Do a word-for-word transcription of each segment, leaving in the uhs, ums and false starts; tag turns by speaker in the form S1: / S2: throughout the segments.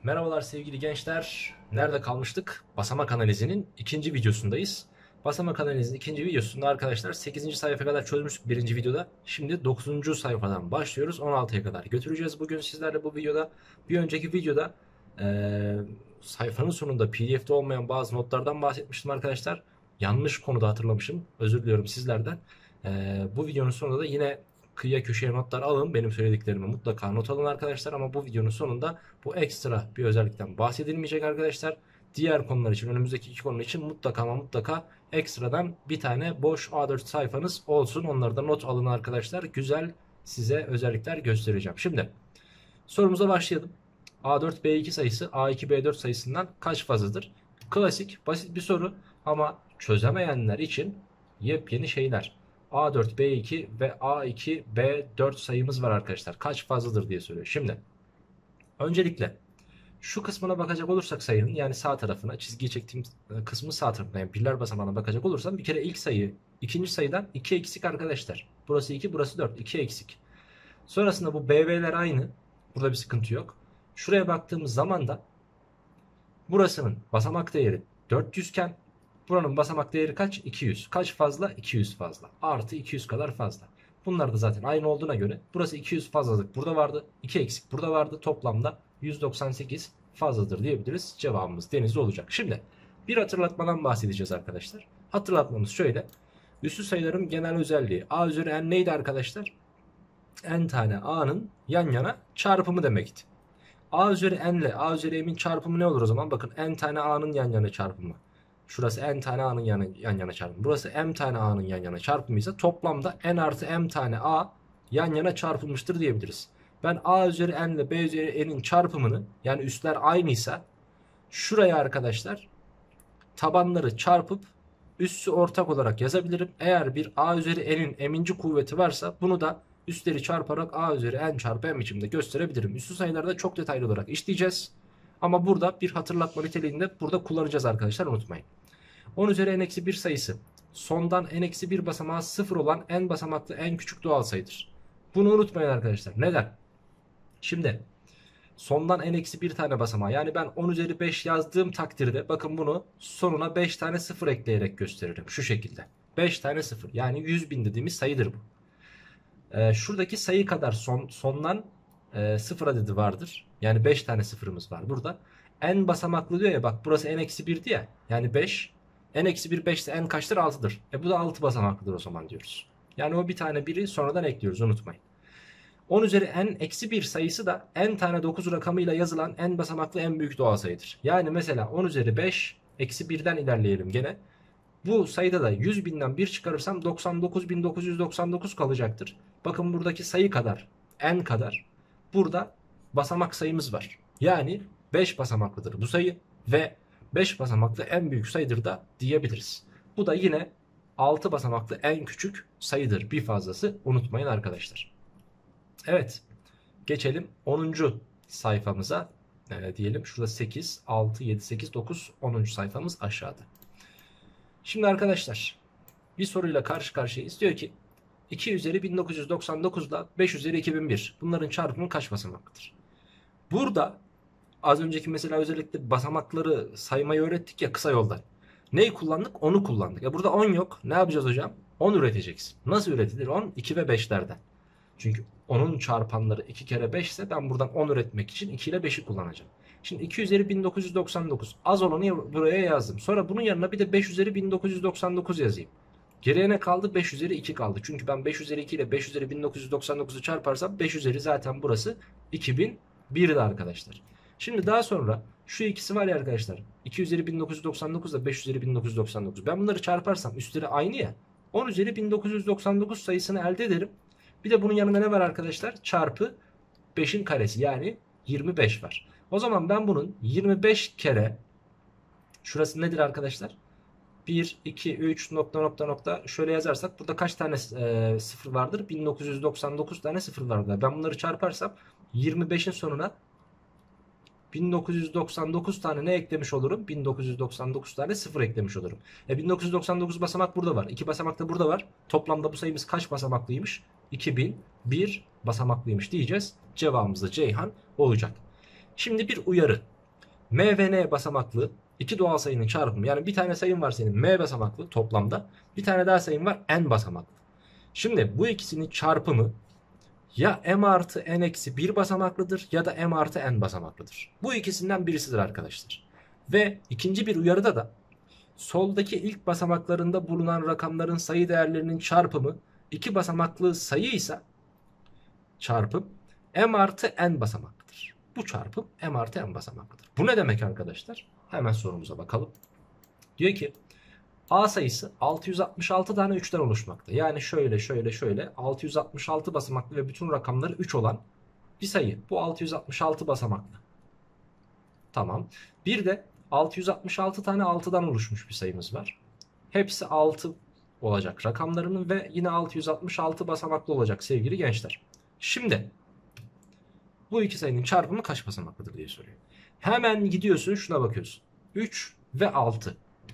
S1: Merhabalar sevgili gençler. Nerede kalmıştık? Basamak analizinin ikinci videosundayız. Basamak analizinin ikinci videosunda arkadaşlar sekizinci sayfaya kadar çözmüştük birinci videoda. Şimdi dokuzuncu sayfadan başlıyoruz. on altıya kadar götüreceğiz bugün sizlerle bu videoda. Bir önceki videoda ee, sayfanın sonunda P D F'de olmayan bazı notlardan bahsetmiştim arkadaşlar. Yanlış konuda hatırlamışım. Özür diliyorum sizlerden. Ee, bu videonun sonunda da yine kıyıya köşeye notlar alın. Benim söylediklerimi mutlaka not alın arkadaşlar. Ama bu videonun sonunda bu ekstra bir özellikten bahsedilmeyecek arkadaşlar. Diğer konular için, önümüzdeki iki konu için mutlaka ama mutlaka ekstradan bir tane boş A dört sayfanız olsun. Onları da not alın arkadaşlar. Güzel size özellikler göstereceğim. Şimdi sorumuza başlayalım. A dört B iki sayısı A iki B dört sayısından kaç fazladır? Klasik, basit bir soru ama çözemeyenler için yepyeni şeyler. A dört B iki ve A iki B dört sayımız var arkadaşlar. Kaç fazladır diye soruyor. Şimdi öncelikle şu kısmına bakacak olursak sayının, yani sağ tarafına, çizgiyi çektiğim kısmın sağ tarafına, yani birler basamağına bakacak olursam bir kere ilk sayı ikinci sayıdan iki eksik arkadaşlar. Burası iki, burası dört. iki eksik. Sonrasında bu B B'ler aynı. Burada bir sıkıntı yok. Şuraya baktığımız zaman da burasının basamak değeri dört yüz iken buranın basamak değeri kaç? iki yüz. Kaç fazla? iki yüz fazla. Artı iki yüz kadar fazla. Bunlar da zaten aynı olduğuna göre burası iki yüz fazlalık burada vardı. iki eksik burada vardı. Toplamda yüz doksan sekiz fazladır diyebiliriz. Cevabımız denizli olacak. Şimdi bir hatırlatmadan bahsedeceğiz arkadaşlar. Hatırlatmamız şöyle. Üslü sayıların genel özelliği. A üzeri n neydi arkadaşlar? N tane a'nın yan yana çarpımı demekti. A üzeri n ile A üzeri m'in çarpımı ne olur o zaman? Bakın n tane a'nın yan yana çarpımı. Şurası n tane a'nın yan, yan yana çarpımı. Burası m tane a'nın yan yana çarpımı ise toplamda n artı m tane a yan yana çarpılmıştır diyebiliriz. Ben A üzeri n ile B üzeri n'in çarpımını, yani üstler aynıysa şuraya arkadaşlar tabanları çarpıp üssü ortak olarak yazabilirim. Eğer bir A üzeri n'in m'inci kuvveti varsa bunu da üstleri çarparak A üzeri n çarpı m biçimde gösterebilirim. Üslü sayılarda çok detaylı olarak işleyeceğiz. Ama burada bir hatırlatma niteliğinde burada kullanacağız arkadaşlar, unutmayın. on üzeri n eksi bir sayısı sondan n eksi bir basamağı sıfır olan n basamaklı en küçük doğal sayıdır. Bunu unutmayın arkadaşlar. Neden? Şimdi sondan n eksi bir tane basamağı, yani ben on üzeri beş yazdığım takdirde bakın bunu sonuna beş tane sıfır ekleyerek gösteririm. Şu şekilde. beş tane sıfır, yani yüz bin dediğimiz sayıdır bu. Ee, şuradaki sayı kadar son, sondan e, sıfır adedi vardır. Yani beş tane sıfırımız var burada. N basamaklı diyor ya, bak burası n eksi birdi ya. Yani beş. N eksi bir beş ise n kaçtır? altıdır. E bu da altı basamaklıdır o zaman diyoruz. Yani o bir tane biri sonradan ekliyoruz, unutmayın. on üzeri n eksi bir sayısı da n tane dokuz rakamıyla yazılan n basamaklı en büyük doğal sayıdır. Yani mesela on üzeri beş eksi birden ilerleyelim gene. Bu sayıda da yüz binden bir çıkarırsam doksan dokuz bin dokuz yüz doksan dokuz kalacaktır. Bakın buradaki sayı kadar, n kadar burada basamak sayımız var. Yani beş basamaklıdır bu sayı ve beş basamaklı en büyük sayıdır da diyebiliriz. Bu da yine altı basamaklı en küçük sayıdır. Bir fazlası, unutmayın arkadaşlar. Evet, geçelim onuncu sayfamıza. E, diyelim şurada sekiz, altı, yedi, sekiz, dokuz, onuncu sayfamız aşağıda. Şimdi arkadaşlar bir soruyla karşı karşıyayız. Diyor ki iki üzeri bin dokuz yüz doksan dokuz ile beş üzeri iki bin bir bunların çarpımı kaç basamaklıdır? Burada az önceki mesela özellikle basamakları saymayı öğrettik ya kısa yoldan. Neyi kullandık? Onu kullandık. Ya burada on yok. Ne yapacağız hocam? on üreteceksin. Nasıl üretilir? on, iki ve beşlerden. Çünkü onun çarpanları iki kere beş ise ben buradan on üretmek için iki ile beşi kullanacağım. Şimdi iki üzeri bin dokuz yüz doksan dokuz. Az olanı buraya yazdım. Sonra bunun yanına bir de beş üzeri bin dokuz yüz doksan dokuz yazayım. Geriye ne kaldı? beş üzeri iki kaldı. Çünkü ben beş üzeri iki ile beş üzeri bin dokuz yüz doksan dokuzu çarparsam beş üzeri zaten burası iki bin bir'di arkadaşlar. Şimdi daha sonra şu ikisi var ya arkadaşlar. iki üzeri bin dokuz yüz doksan dokuz ile beş üzeri bin dokuz yüz doksan dokuz. Ben bunları çarparsam üstleri aynı ya. on üzeri bin dokuz yüz doksan dokuz sayısını elde ederim. Bir de bunun yanında ne var arkadaşlar? Çarpı beş'in karesi, yani yirmi beş var. O zaman ben bunun yirmi beş kere, şurası nedir arkadaşlar? bir, iki, üç nokta nokta nokta şöyle yazarsak burada kaç tane e, sıfır vardır? bin dokuz yüz doksan dokuz tane sıfır vardır. Ben bunları çarparsam yirmi beş'in sonuna bin dokuz yüz doksan dokuz tane ne eklemiş olurum? bin dokuz yüz doksan dokuz tane sıfır eklemiş olurum. E bin dokuz yüz doksan dokuz basamak burada var. iki basamak da burada var. Toplamda bu sayımız kaç basamaklıymış? iki bin bir basamaklıymış diyeceğiz. Cevabımız da Ceyhan olacak. Şimdi bir uyarı. M ve N basamaklı iki doğal sayının çarpımı. Yani bir tane sayın var senin M basamaklı toplamda. Bir tane daha sayın var N basamaklı. Şimdi bu ikisinin çarpımı ya M artı N eksi bir basamaklıdır ya da M artı N basamaklıdır. Bu ikisinden birisidir arkadaşlar. Ve ikinci bir uyarıda da soldaki ilk basamaklarında bulunan rakamların sayı değerlerinin çarpımı iki basamaklı sayı ise çarpım M artı N basamaklıdır. Bu çarpım M artı N basamaklıdır. Bu ne demek arkadaşlar? Hemen sorumuza bakalım. Diyor ki A sayısı altı yüz altmış altı tane üçten oluşmakta. Yani şöyle şöyle şöyle altı yüz altmış altı basamaklı ve bütün rakamları üç olan bir sayı. Bu altı yüz altmış altı basamaklı. Tamam. Bir de altı yüz altmış altı tane altıdan oluşmuş bir sayımız var. Hepsi altı olacak rakamlarının ve yine altı yüz altmış altı basamaklı olacak sevgili gençler. Şimdi bu iki sayının çarpımı kaç basamaklıdır diye soruyor. Hemen gidiyorsun şuna bakıyorsun. üç ve altı.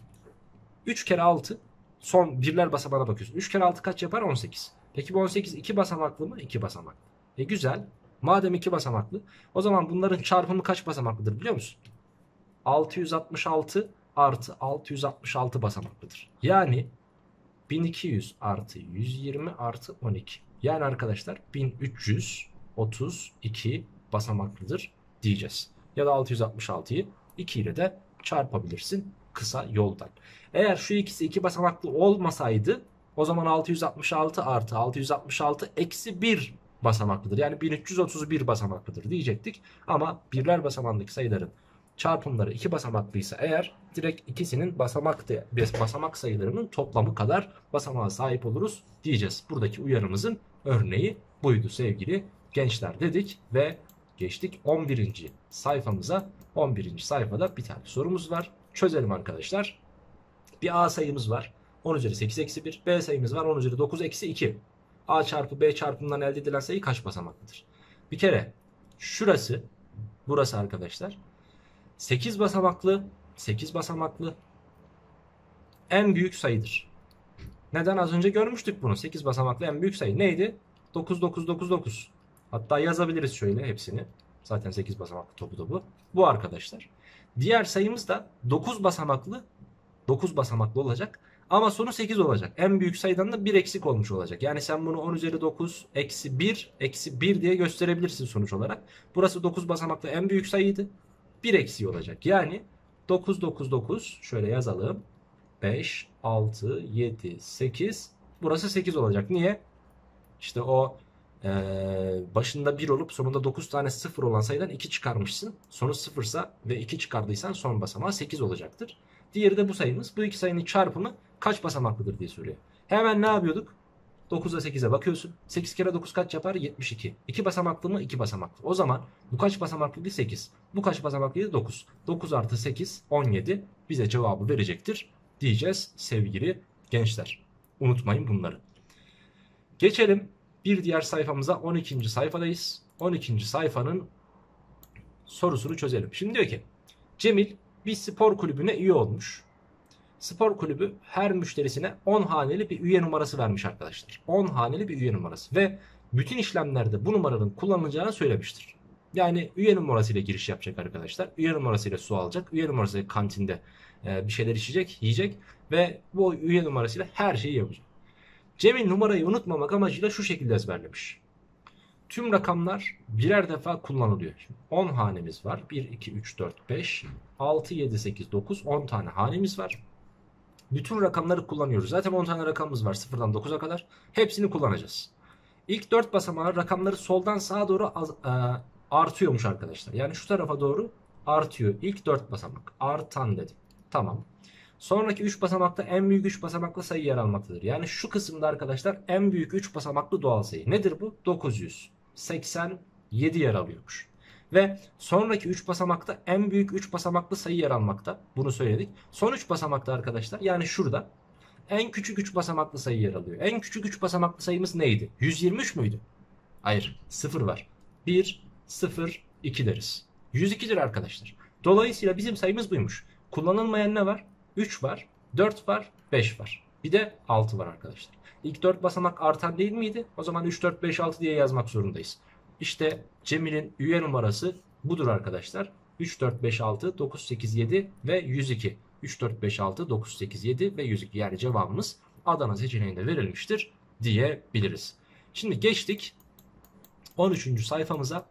S1: üç kere altı son birler basamağına bakıyorsun. üç kere altı kaç yapar? on sekiz. Peki bu on sekiz iki basamaklı mı? iki basamaklı. E güzel. Madem iki basamaklı o zaman bunların çarpımı kaç basamaklıdır biliyor musun? altı yüz altmış altı artı altı yüz altmış altı basamaklıdır. Yani bin iki yüz artı yüz yirmi artı on iki. Yani arkadaşlar bin üç yüz otuz iki basamaklıdır diyeceğiz. Ya da altı yüz altmış altıyı iki ile de çarpabilirsin kısa yoldan. Eğer şu ikisi iki basamaklı olmasaydı o zaman altı yüz altmış altı artı altı yüz altmış altı eksi bir basamaklıdır. Yani bin üç yüz otuz bir basamaklıdır diyecektik. Ama birler basamağındaki sayıların çarpımları iki basamaklıysa eğer direkt ikisinin basamak, de, basamak sayılarının toplamı kadar basamağa sahip oluruz diyeceğiz. Buradaki uyarımızın örneği buydu sevgili gençler dedik ve geçtik on birinci sayfamıza. on birinci sayfada bir tane sorumuz var. Çözelim arkadaşlar. Bir A sayımız var. on üzeri sekiz eksi bir. B sayımız var. on üzeri dokuz eksi iki. A çarpı B çarpımından elde edilen sayı kaç basamaklıdır? Bir kere şurası, burası arkadaşlar sekiz basamaklı, sekiz basamaklı en büyük sayıdır. Neden? Az önce görmüştük bunu. sekiz basamaklı en büyük sayı neydi? dokuz dokuz dokuz dokuz. Hatta yazabiliriz şöyle hepsini. Zaten sekiz basamaklı topu topu. Bu arkadaşlar. Diğer sayımız da dokuz basamaklı, dokuz basamaklı olacak. Ama sonu sekiz olacak. En büyük sayıdan da bir eksik olmuş olacak. Yani sen bunu on üzeri dokuz eksi bir eksi bir diye gösterebilirsin sonuç olarak. Burası dokuz basamaklı en büyük sayıydı. bir eksiği olacak. Yani dokuz dokuz dokuz şöyle yazalım. beş, altı, yedi, sekiz. Burası sekiz olacak. Niye? İşte o e, başında bir olup sonunda dokuz tane sıfır olan sayıdan iki çıkarmışsın. Sonu sıfırsa ve iki çıkardıysan son basamağı sekiz olacaktır. Diğeri de bu sayımız. Bu iki sayının çarpımı kaç basamaklıdır diye soruyor. Hemen ne yapıyorduk? dokuza sekize bakıyorsun. sekiz kere dokuz kaç yapar? yetmiş iki. iki basamaklı mı? iki basamaklı. O zaman bu kaç basamaklıydı? sekiz. Bu kaç basamaklıydı? dokuz. dokuz artı sekiz on yedi bize cevabı verecektir diyeceğiz sevgili gençler. Unutmayın bunları. Geçelim bir diğer sayfamıza. on ikinci sayfadayız. on ikinci sayfanın sorusunu çözelim. Şimdi diyor ki Cemil bir spor kulübüne üye olmuş. Spor kulübü her müşterisine on haneli bir üye numarası vermiş arkadaşlar. on haneli bir üye numarası ve bütün işlemlerde bu numaranın kullanılacağını söylemiştir. Yani üye numarasıyla giriş yapacak arkadaşlar. Üye numarasıyla su alacak. Üye numarasıyla kantinde bir şeyler içecek, yiyecek ve bu üye numarasıyla her şeyi yapacak. Cemil numarayı unutmamak amacıyla şu şekilde ezberlemiş. Tüm rakamlar birer defa kullanılıyor. Şimdi on hanemiz var. bir, iki, üç, dört, beş, altı, yedi, sekiz, dokuz, on tane hanemiz var. Bütün rakamları kullanıyoruz. Zaten on tane rakamımız var sıfırdan dokuza kadar. Hepsini kullanacağız. İlk dört basamağı rakamları soldan sağa doğru az, e, artıyormuş arkadaşlar. Yani şu tarafa doğru artıyor. İlk dört basamak. Artan dedim. Tamam. Sonraki üç basamakta en büyük üç basamaklı sayı yer almaktadır. Yani şu kısımda arkadaşlar en büyük üç basamaklı doğal sayı. Nedir bu? dokuz yüz seksen yedi yer alıyormuş. Ve sonraki üç basamakta en büyük üç basamaklı sayı yer almakta. Bunu söyledik. Son üç basamakta arkadaşlar yani şurada en küçük üç basamaklı sayı yer alıyor. En küçük üç basamaklı sayımız neydi? yüz yirmi üç müydü? Hayır. sıfır var. bir, sıfır, iki deriz. yüz ikidir arkadaşlar. Dolayısıyla bizim sayımız buymuş. Kullanılmayan ne var? üç var, dört var, beş var. Bir de altı var arkadaşlar. İlk dört basamak artan değil miydi? O zaman üç, dört, beş, altı diye yazmak zorundayız. İşte Cemil'in üye numarası budur arkadaşlar. üç, dört, beş, altı, dokuz, sekiz, yedi ve yüz iki. üç, dört, beş, altı, dokuz, sekiz, yedi ve yüz iki. Yani cevabımız Adana seçeneğinde verilmiştir diyebiliriz. Şimdi geçtik on üçüncü sayfamıza.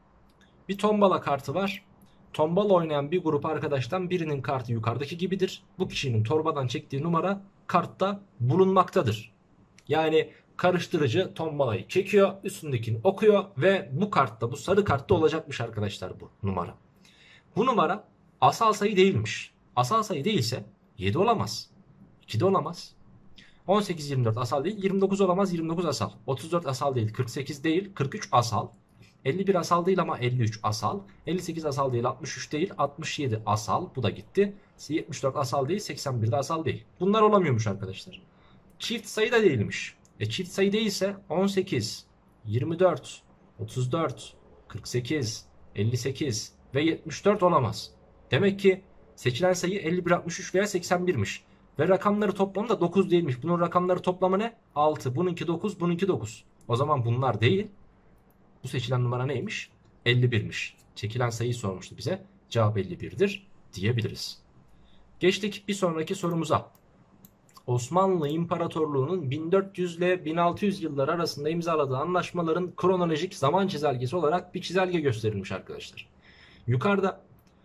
S1: Bir tombala kartı var. Tombala oynayan bir grup arkadaştan birinin kartı yukarıdaki gibidir. Bu kişinin torbadan çektiği numara kartta bulunmaktadır. Yani karıştırıcı tombalayı çekiyor, üstündekini okuyor ve bu kartta, bu sarı kartta olacakmış arkadaşlar bu numara. Bu numara asal sayı değilmiş. Asal sayı değilse yedi olamaz, iki de olamaz. on sekiz, yirmi dört asal değil, yirmi dokuz olamaz, yirmi dokuz asal. otuz dört asal değil, kırk sekiz değil, kırk üç asal. elli bir asal değil ama elli üç asal. elli sekiz asal değil, altmış üç değil, altmış yedi asal. Bu da gitti. yetmiş dört asal değil, seksen bir de asal değil. Bunlar olamıyormuş arkadaşlar. Çift sayı da değilmiş. E çift sayı değilse on sekiz, yirmi dört, otuz dört, kırk sekiz, elli sekiz ve yetmiş dört olamaz. Demek ki seçilen sayı elli bir, altmış üç veya seksen birmiş. Ve rakamları toplamı da dokuz değilmiş. Bunun rakamları toplamı ne? altı. Bununki dokuz, bununki dokuz. O zaman bunlar değil. Bu seçilen numara neymiş? elli birmiş. Çekilen sayıyı sormuştu bize. Cevap elli birdir diyebiliriz. Geçtik bir sonraki sorumuza. Osmanlı İmparatorluğu'nun bin dört yüz ile bin altı yüz yıllar arasında imzaladığı anlaşmaların kronolojik zaman çizelgesi olarak bir çizelge gösterilmiş arkadaşlar. Yukarıda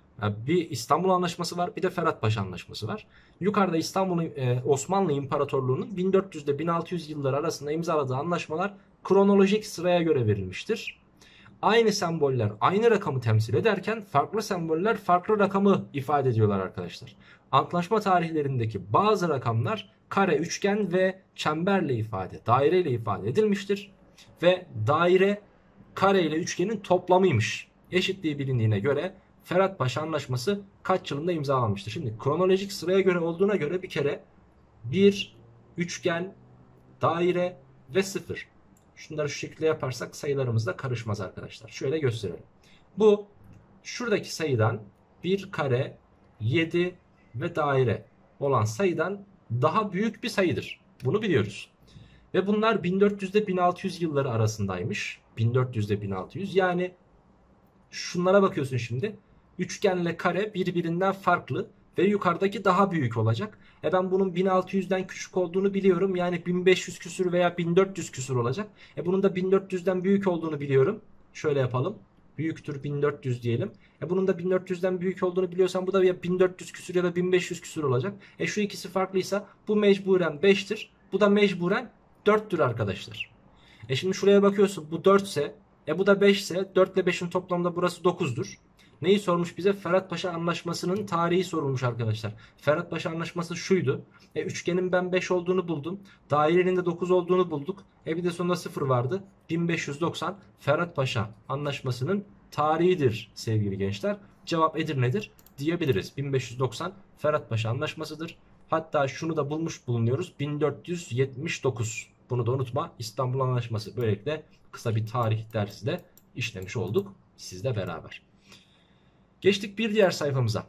S1: bir İstanbul Anlaşması var, bir de Ferhatpaşa Anlaşması var. Yukarıda İstanbul Osmanlı İmparatorluğu'nun bin dört yüz ile bin altı yüz yıllar arasında imzaladığı anlaşmalar kronolojik sıraya göre verilmiştir. Aynı semboller aynı rakamı temsil ederken farklı semboller farklı rakamı ifade ediyorlar arkadaşlar. Antlaşma tarihlerindeki bazı rakamlar kare, üçgen ve çemberle ifade, daireyle ifade edilmiştir. Ve daire kare ile üçgenin toplamıymış. Eşitliği bilindiğine göre Ferhatpaşa Anlaşması kaç yılında imzalanmıştır? Şimdi kronolojik sıraya göre olduğuna göre bir kere bir, üçgen, daire ve sıfır. Şunları şu şekilde yaparsak sayılarımız da karışmaz arkadaşlar. Şöyle gösterelim. Bu şuradaki sayıdan bir kare, yedi ve daire olan sayıdan daha büyük bir sayıdır. Bunu biliyoruz. Ve bunlar bin dört yüz ile bin altı yüz yılları arasındaymış. bin dört yüz ile bin altı yüz. Yani şunlara bakıyorsun şimdi. Üçgenle kare birbirinden farklı ve yukarıdaki daha büyük olacak. E ben bunun bin altı yüzden küçük olduğunu biliyorum. Yani bin beş yüz küsür veya bin dört yüz küsür olacak. E bunun da bin dört yüzden büyük olduğunu biliyorum. Şöyle yapalım. Büyüktür bin dört yüz diyelim. E bunun da bin dört yüzden büyük olduğunu biliyorsan bu da ya bin dört yüz küsür ya da bin beş yüz küsür olacak. E şu ikisi farklıysa bu mecburen beştir. Bu da mecburen dörttür arkadaşlar. E şimdi şuraya bakıyorsun, bu dört ise e bu da beş ise dört ile beşin toplamında burası dokuzdur. Neyi sormuş bize? Ferhatpaşa Anlaşması'nın tarihi sorulmuş arkadaşlar. Ferhatpaşa Anlaşması şuydu. E, üçgenin ben beş olduğunu buldum. Dairenin de dokuz olduğunu bulduk. E bir de sonunda sıfır vardı. bin beş yüz doksan Ferhatpaşa Anlaşması'nın tarihidir sevgili gençler. Cevap Edirne'dir diyebiliriz. bin beş yüz doksan Ferhatpaşa Anlaşması'dır. Hatta şunu da bulmuş bulunuyoruz. bin dört yüz yetmiş dokuz. Bunu da unutma. İstanbul Anlaşması. Böylelikle kısa bir tarih dersi de işlemiş olduk sizle beraber. Geçtik bir diğer sayfamıza.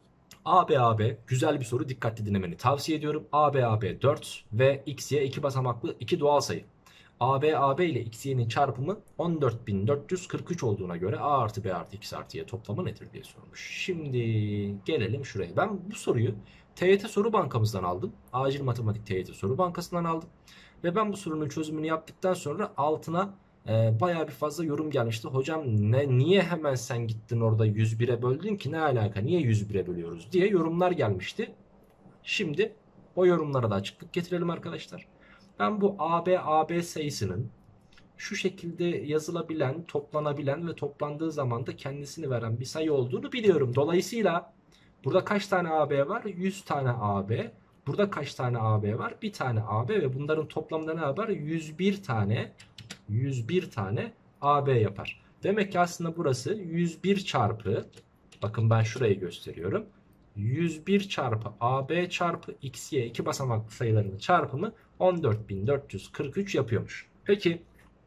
S1: A B A B güzel bir soru, dikkatli dinlemeni tavsiye ediyorum. A B A B dört ve X Y iki basamaklı iki doğal sayı. A B A B ile X Y'nin çarpımı on dört bin dört yüz kırk üç olduğuna göre A artı B artı X artı Y toplamı nedir diye sormuş. Şimdi gelelim şuraya. Ben bu soruyu T Y T Soru Bankamızdan aldım. Acil Matematik T Y T Soru Bankası'ndan aldım. Ve ben bu sorunun çözümünü yaptıktan sonra altına e, bayağı bir fazla yorum gelmişti. Hocam ne, niye hemen sen gittin orada yüz bire böldün ki, ne alaka, niye yüz bire bölüyoruz diye yorumlar gelmişti. Şimdi o yorumlara da açıklık getirelim arkadaşlar. Ben bu A B A B sayısının şu şekilde yazılabilen, toplanabilen ve toplandığı zaman da kendisini veren bir sayı olduğunu biliyorum. Dolayısıyla burada kaç tane A B var? yüz tane A B. Burada kaç tane A B var? Bir tane A B ve bunların toplamında ne yapar? yüz bir tane yüz bir tane A B yapar. Demek ki aslında burası yüz bir çarpı, bakın ben şurayı gösteriyorum. yüz bir çarpı A B çarpı X Y iki basamaklı sayılarının çarpımı on dört bin dört yüz kırk üç yapıyormuş. Peki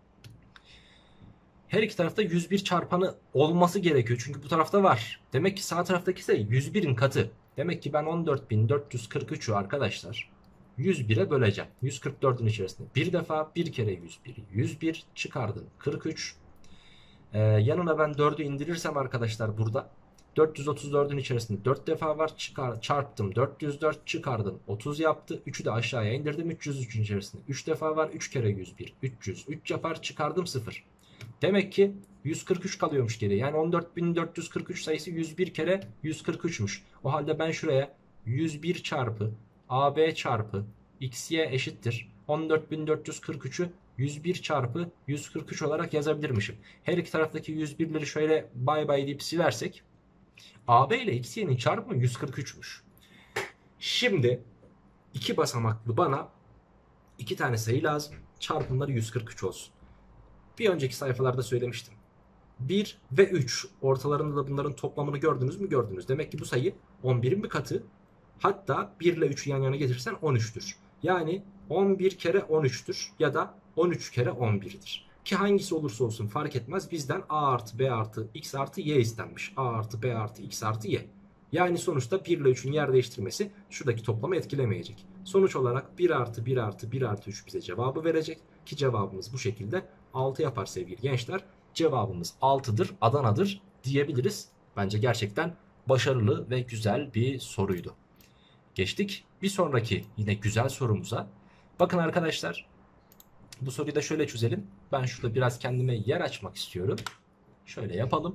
S1: her iki tarafta yüz bir çarpanı olması gerekiyor. Çünkü bu tarafta var. Demek ki sağ taraftaki sayı yüz birin katı. Demek ki ben on dört bin dört yüz kırk üçü arkadaşlar yüz bire böleceğim. yüz kırk dördün içerisinde bir defa, bir kere yüz bir. yüz bir çıkardım kırk üç. Ee, yanına ben dördü indirirsem arkadaşlar burada dört yüz otuz dördün içerisinde dört defa var. Çıkar, çarptım. dört yüz dört çıkardım. otuz yaptı. üçü de aşağıya indirdim. üç yüz üçün içerisinde üç defa var. üç kere yüz bir. üç yüz. üç yapar. Çıkardım sıfır. Demek ki yüz kırk üç kalıyormuş geriye. Yani on dört bin dört yüz kırk üç sayısı yüz bir kere yüz kırk üçmüş. O halde ben şuraya yüz bir çarpı A B çarpı X Y eşittir on dört bin dört yüz kırk üçü yüz bir çarpı yüz kırk üç olarak yazabilirmişim. Her iki taraftaki yüz birleri şöyle bay bay deyip silersek A B ile X Y'nin çarpımı yüz kırk üçmüş. Şimdi iki basamaklı bana iki tane sayı lazım. Çarpımları yüz kırk üç olsun. Bir önceki sayfalarda söylemiştim. bir ve üç ortalarında da bunların toplamını gördünüz mü? Gördünüz. Demek ki bu sayı on birin bir katı. Hatta bir ile üçü yan yana getirsen on üçtür. Yani on bir kere on üçtür ya da on üç kere on birdir. Ki hangisi olursa olsun fark etmez. Bizden A artı B artı X artı Y istenmiş. A artı B artı X artı Y. Yani sonuçta bir ile üçün yer değiştirmesi şuradaki toplamı etkilemeyecek. Sonuç olarak bir artı bir artı bir artı üç bize cevabı verecek. Ki cevabımız bu şekilde altı yapar sevgili gençler. Cevabımız altıdır, Adana'dır diyebiliriz. Bence gerçekten başarılı ve güzel bir soruydu. Geçtik bir sonraki yine güzel sorumuza. Bakın arkadaşlar, bu soruyu da şöyle çözelim. Ben şurada biraz kendime yer açmak istiyorum. Şöyle yapalım.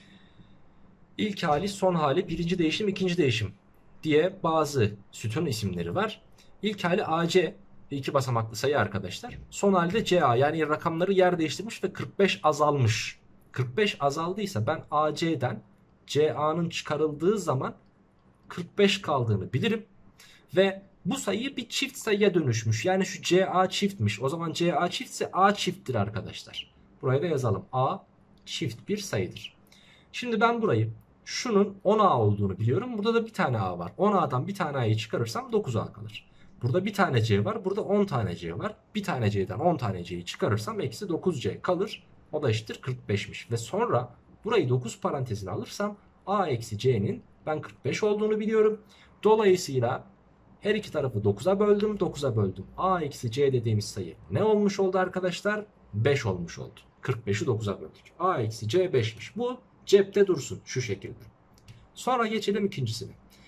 S1: İlk hali, son hali, birinci değişim, ikinci değişim diye bazı sütun isimleri var. İlk hali A C, iki basamaklı sayı arkadaşlar. Son halde C A, yani rakamları yer değiştirmiş ve kırk beş azalmış. kırk beş azaldıysa ben A C'den C A'nın çıkarıldığı zaman kırk beş kaldığını bilirim. Ve bu sayı bir çift sayıya dönüşmüş. Yani şu C A çiftmiş. O zaman C A çiftse A çifttir arkadaşlar. Buraya da yazalım. A çift bir sayıdır. Şimdi ben burayı, şunun on A olduğunu biliyorum. Burada da bir tane A var. on A'dan bir tane A'yı çıkarırsam dokuz A kalır. Burada bir tane C var. Burada on tane C var. Bir tane C'den on tane C'yi çıkarırsam eksi dokuz C kalır. O da eşittir kırk beşmiş. Ve sonra burayı dokuz parantezine alırsam A eksi C'nin ben kırk beş olduğunu biliyorum. Dolayısıyla her iki tarafı dokuza böldüm. dokuza böldüm. A eksi C dediğimiz sayı ne olmuş oldu arkadaşlar? beş olmuş oldu. kırk beşi dokuza böldük. A eksi C beşmiş. Bu cepte dursun şu şekilde. Sonra geçelim ikincisine.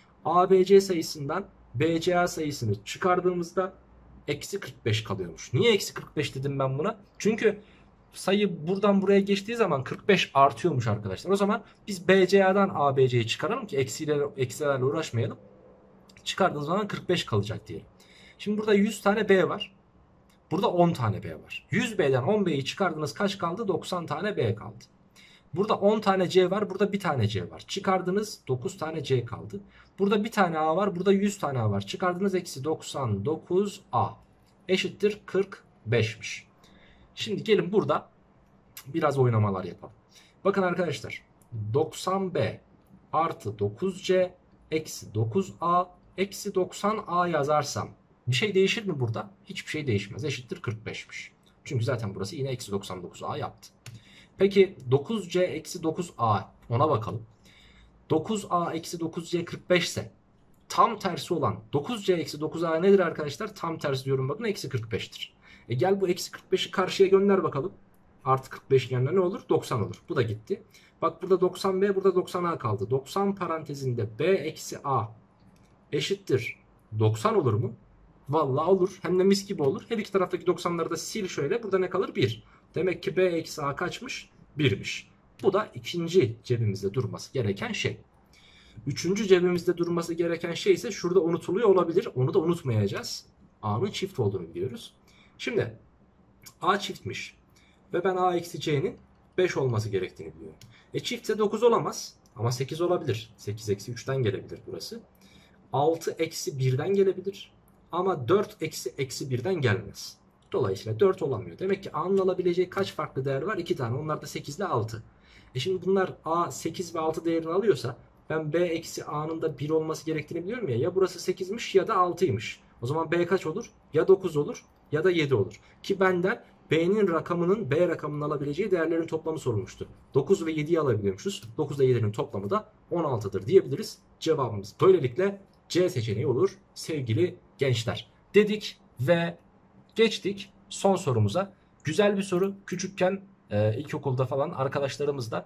S1: A B C sayısından B C A sayısını çıkardığımızda eksi kırk beş kalıyormuş. Niye eksi kırk beş dedim ben buna? Çünkü sayı buradan buraya geçtiği zaman kırk beş artıyormuş arkadaşlar. O zaman biz B C A'dan A B C'yi çıkaralım ki eksiyle, eksilerle uğraşmayalım. Çıkardığımız zaman kırk beş kalacak diyelim. Şimdi burada yüz tane B var. Burada on tane B var. yüz B'den on B'yi çıkardınız, kaç kaldı? doksan tane B kaldı. Burada on tane C var. Burada bir tane C var. Çıkardınız, dokuz tane C kaldı. Burada bir tane A var. Burada yüz tane A var. Çıkardınız, eksi doksan dokuz A eşittir kırk beşmiş. Şimdi gelin burada biraz oynamalar yapalım. Bakın arkadaşlar, doksan B artı dokuz C eksi dokuz A eksi doksan A yazarsam bir şey değişir mi burada? Hiçbir şey değişmez. Eşittir kırk beşmiş. Çünkü zaten burası yine eksi doksan dokuz A yaptı. Peki dokuz C eksi dokuz A, ona bakalım. dokuz A eksi dokuz C kırk beş ise tam tersi olan dokuz C eksi dokuz A nedir arkadaşlar? Tam tersi diyorum, bakın, eksi kırk beştir. E gel bu eksi kırk beşi karşıya gönder bakalım. Artı kırk beş yanına ne olur? doksan olur. Bu da gitti. Bak burada doksan B, burada doksan A kaldı. doksan parantezinde B eksi A eşittir doksan olur mu? Vallahi olur. Hem de mis gibi olur. Her iki taraftaki doksanları da sil şöyle. Burada ne kalır? bir. Demek ki B eksi A kaçmış? birmiş. Bu da ikinci cebimizde durması gereken şey. Üçüncü cebimizde durması gereken şey ise şurada unutuluyor olabilir. Onu da unutmayacağız. A'nın çift olduğunu biliyoruz. Şimdi A çiftmiş. Ve ben A eksi C'nin beş olması gerektiğini biliyorum. E çiftse dokuz olamaz. Ama sekiz olabilir. sekiz eksi üçten gelebilir burası. altı eksi birden gelebilir. Ama dört eksi eksi birden gelmez. Dolayısıyla dört olamıyor. Demek ki A'nın alabileceği kaç farklı değer var? iki tane. Onlar da sekiz ile altı. E şimdi bunlar A sekiz ve altı değerini alıyorsa ben B eksi A'nın da bir olması gerektiğini biliyorum ya. Ya burası sekizmiş ya da altıymış. O zaman B kaç olur? Ya dokuz olur ya da yedi olur. Ki benden B'nin rakamının B rakamının alabileceği değerlerin toplamı sorulmuştu. dokuz ve yediyi alabiliyormuşuz. dokuz ile yedinin toplamı da on altıdır diyebiliriz. Cevabımız böylelikle C seçeneği olur sevgili gençler. Dedik ve geçtik son sorumuza. Güzel bir soru. Küçükken e, ilkokulda falan arkadaşlarımızla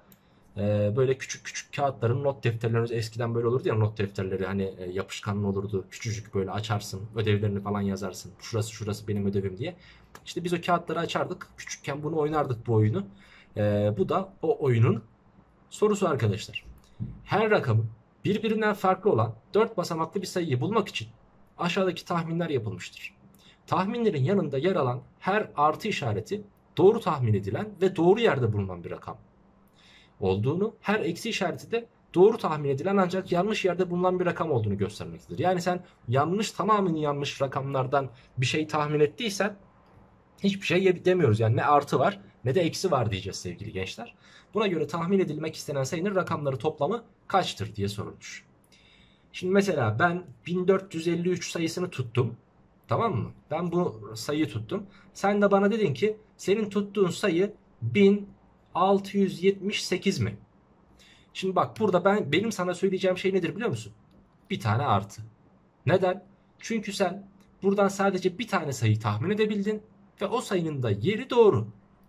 S1: Ee, böyle küçük küçük kağıtların, not defterleriniz eskiden böyle olurdu ya, not defterleri hani e, yapışkanlı olurdu. Küçücük böyle açarsın, ödevlerini falan yazarsın. Şurası şurası benim ödevim diye. İşte biz o kağıtları açardık. Küçükken bunu oynardık, bu oyunu. Ee, bu da o oyunun sorusu arkadaşlar. Her rakamın birbirinden farklı olan dört basamaklı bir sayıyı bulmak için aşağıdaki tahminler yapılmıştır. Tahminlerin yanında yer alan her artı işareti doğru tahmin edilen ve doğru yerde bulunan bir rakam olduğunu, her eksi işareti de doğru tahmin edilen ancak yanlış yerde bulunan bir rakam olduğunu göstermektedir. Yani sen yanlış, tamamen yanlış rakamlardan bir şey tahmin ettiysen hiçbir şey demiyoruz. Yani ne artı var ne de eksi var diyeceğiz sevgili gençler. Buna göre tahmin edilmek istenen sayının rakamları toplamı kaçtır diye sorulmuş. Şimdi mesela ben bin dört yüz elli üç sayısını tuttum. Tamam mı? Ben bu sayıyı tuttum. Sen de bana dedin ki senin tuttuğun sayı bin altı yüz yetmiş sekiz mi? Şimdi bak, burada ben benim sana söyleyeceğim şey nedir biliyor musun? Bir tane artı. Neden? Çünkü sen buradan sadece bir tane sayı tahmin edebildin ve o sayının da yeri doğru.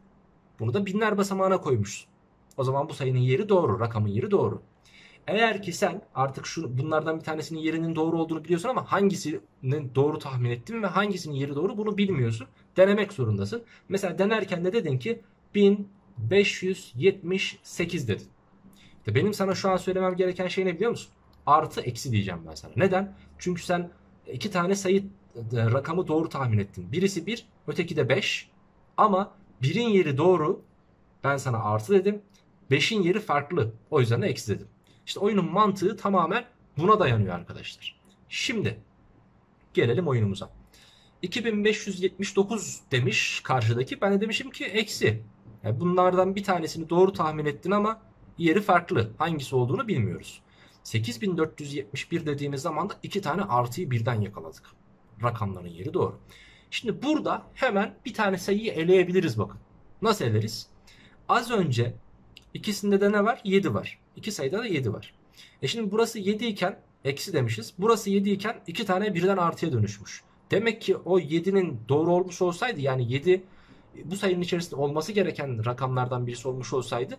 S1: Bunu da binler basamağına koymuşsun. O zaman bu sayının yeri doğru, rakamın yeri doğru. Eğer ki sen artık şu bunlardan bir tanesinin yerinin doğru olduğunu biliyorsun ama hangisini doğru tahmin ettin ve hangisinin yeri doğru bunu bilmiyorsun. Denemek zorundasın. Mesela denerken de dedin ki bin beş yüz yetmiş sekiz dedin. İşte benim sana şu an söylemem gereken şey ne biliyor musun? Artı eksi diyeceğim ben sana. Neden? Çünkü sen iki tane sayı rakamı doğru tahmin ettin. Birisi bir, öteki de beş. Ama birin yeri doğru. Ben sana artı dedim. beşin yeri farklı. O yüzden de eksi dedim. İşte oyunun mantığı tamamen buna dayanıyor arkadaşlar. Şimdi gelelim oyunumuza. iki bin beş yüz yetmiş dokuz demiş karşıdaki. Ben de demişim ki eksi. Yani bunlardan bir tanesini doğru tahmin ettin ama yeri farklı. Hangisi olduğunu bilmiyoruz. sekiz bin dört yüz yetmiş bir dediğimiz zaman da iki tane artıyı birden yakaladık. Rakamların yeri doğru. Şimdi burada hemen bir tane sayıyı eleyebiliriz bakın. Nasıl eleriz? Az önce ikisinde de ne var? yedi var. İki sayıda da yedi var. E şimdi burası yedi iken eksi demişiz. Burası yedi iken iki tane birden artıya dönüşmüş. Demek ki o yedinin doğru olmuş olsaydı, yani yedi bu sayının içerisinde olması gereken rakamlardan birisi olmuş olsaydı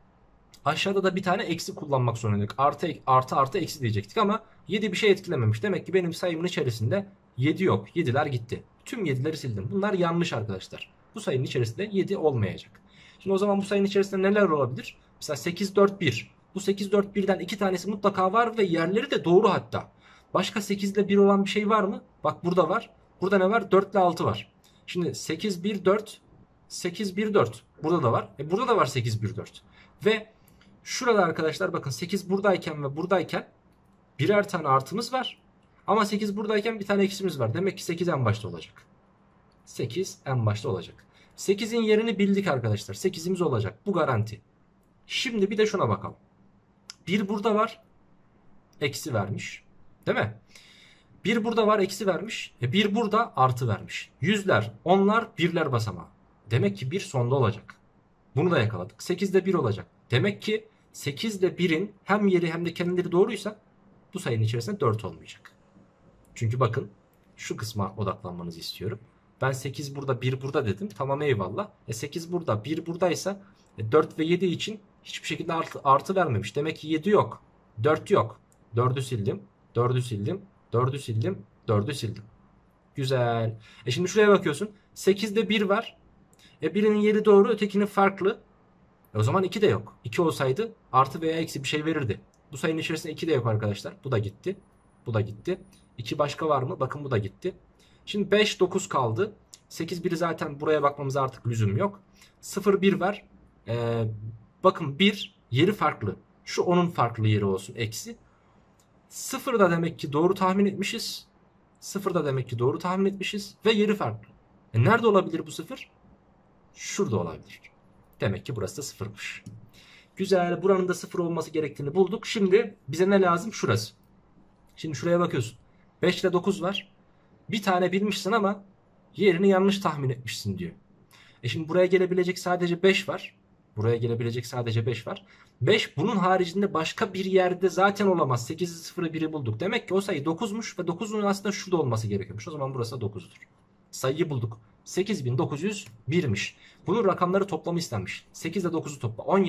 S1: aşağıda da bir tane eksi kullanmak zorundaydık. Artı artı artı eksi diyecektik ama yedi bir şey etkilememiş. Demek ki benim sayımın içerisinde yedi yok. yediler gitti. Tüm yedileri sildim. Bunlar yanlış arkadaşlar. Bu sayının içerisinde yedi olmayacak. Şimdi o zaman bu sayının içerisinde neler olabilir? Mesela sekiz dört bir. Bu sekiz dört birden iki tanesi mutlaka var ve yerleri de doğru hatta. Başka sekiz ile bir olan bir şey var mı? Bak burada var. Burada ne var? dört ile altı var. Şimdi sekiz bir dört, sekiz bir dört. Burada da var. E burada da var sekiz bir dört. Ve şurada arkadaşlar bakın, sekiz buradayken ve buradayken birer tane artımız var. Ama sekiz buradayken bir tane eksimiz var. Demek ki sekiz en başta olacak. sekiz en başta olacak. sekizin yerini bildik arkadaşlar. sekizimiz olacak. Bu garanti. Şimdi bir de şuna bakalım. bir burada var. Eksi vermiş. Değil mi? bir burada var, eksi vermiş. E bir burada artı vermiş. Yüzler, onlar, birler basamağı. Demek ki bir sonda olacak. Bunu da yakaladık. sekizde bir olacak. Demek ki sekizde birin hem yeri hem de kendileri doğruysa bu sayının içerisinde dört olmayacak. Çünkü bakın şu kısma odaklanmanızı istiyorum. Ben sekiz burada, bir burada dedim. Tamam, eyvallah. E sekiz burada, bir buradaysa e dört ve yedi için hiçbir şekilde artı, artı vermemiş. Demek ki yedi yok. dört yok. dördü sildim. dördü sildim. dördü sildim. dördü sildim. Güzel. E şimdi şuraya bakıyorsun. sekizde bir var. E birinin yeri doğru, ötekinin farklı. E o zaman iki de yok. iki olsaydı artı veya eksi bir şey verirdi. Bu sayının içerisinde iki de yok arkadaşlar. Bu da gitti. Bu da gitti. iki başka var mı? Bakın bu da gitti. Şimdi beş dokuz kaldı. sekiz biri zaten buraya bakmamıza artık lüzum yok. sıfır bir var. Ee, bakın bir yeri farklı. Şu onun farklı yeri olsun. Eksi. sıfır da demek ki doğru tahmin etmişiz. sıfır da demek ki doğru tahmin etmişiz. Ve yeri farklı. E nerede olabilir bu sıfır? Şurada olabilir. Demek ki burası da sıfırmış. Güzel. Buranın da sıfır olması gerektiğini bulduk. Şimdi bize ne lazım? Şurası. Şimdi şuraya bakıyorsun. beş ile dokuz var. Bir tane bilmişsin ama yerini yanlış tahmin etmişsin diyor. E şimdi buraya gelebilecek sadece beş var. Buraya gelebilecek sadece beş var. beş bunun haricinde başka bir yerde zaten olamaz. sekizi sıfırı biri bulduk. Demek ki o sayı dokuzmuş ve dokuzun aslında şurada olması gerekiyormuş. O zaman burası da dokuzdur. Sayıyı bulduk. sekiz bin dokuz yüz birmiş. Bunun rakamları toplamı istenmiş. sekiz ile dokuzu topla. on yedi.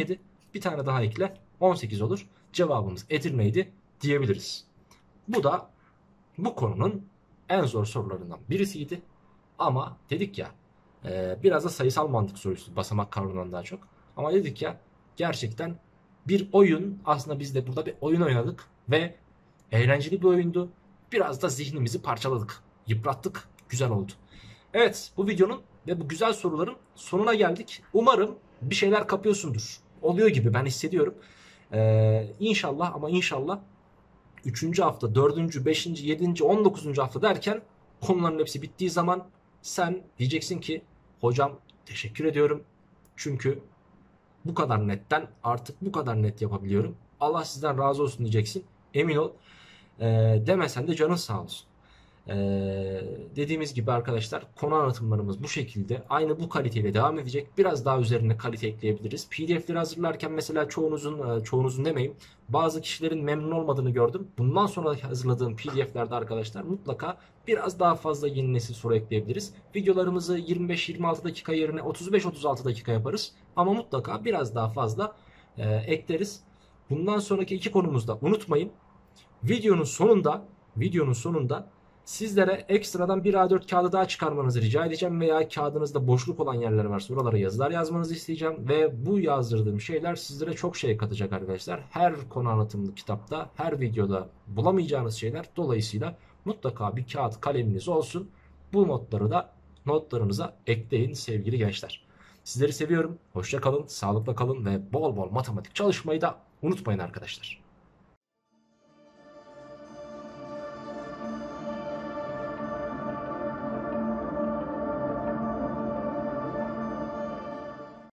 S1: Bir tane daha ekle, on sekiz olur. Cevabımız Edirne'ydi diyebiliriz. Bu da bu konunun en zor sorularından birisiydi. Ama dedik ya, e, biraz da sayısal mantık sorusu, basamak kavramından daha çok. Ama dedik ya, gerçekten bir oyun, aslında biz de burada bir oyun oynadık ve eğlenceli bir oyundu. Biraz da zihnimizi parçaladık, yıprattık, güzel oldu. Evet, bu videonun ve bu güzel soruların sonuna geldik. Umarım bir şeyler kapıyorsundur. Oluyor gibi ben hissediyorum. Ee, inşallah ama inşallah üçüncü hafta, dördüncü, beşinci, yedinci, on dokuzuncu hafta derken konuların hepsi bittiği zaman sen diyeceksin ki hocam teşekkür ediyorum. Çünkü bu kadar netten artık bu kadar net yapabiliyorum. Allah sizden razı olsun diyeceksin. Emin ol. E, demesen de canın sağ olsun. E, dediğimiz gibi arkadaşlar, konu anlatımlarımız bu şekilde. Aynı bu kaliteyle devam edecek. Biraz daha üzerine kalite ekleyebiliriz. P D F'leri hazırlarken mesela çoğunuzun, çoğunuzun demeyeyim, bazı kişilerin memnun olmadığını gördüm. Bundan sonra hazırladığım P D F'lerde arkadaşlar mutlaka biraz daha fazla yeni nesil soru ekleyebiliriz. Videolarımızı yirmi beş yirmi altı dakika yerine otuz beş otuz altı dakika yaparız. Ama mutlaka biraz daha fazla e, ekleriz. Bundan sonraki iki konumuzda unutmayın. Videonun sonunda videonun sonunda sizlere ekstradan bir A dört kağıdı daha çıkarmanızı rica edeceğim veya kağıdınızda boşluk olan yerler varsa oralara yazılar yazmanızı isteyeceğim ve bu yazdırdığım şeyler sizlere çok şey katacak arkadaşlar. Her konu anlatımlı kitapta, her videoda bulamayacağınız şeyler, dolayısıyla mutlaka bir kağıt kaleminiz olsun. Bu notları da notlarınıza ekleyin sevgili gençler. Sizleri seviyorum. Hoşça kalın, sağlıkla kalın ve bol bol matematik çalışmayı da unutmayın arkadaşlar.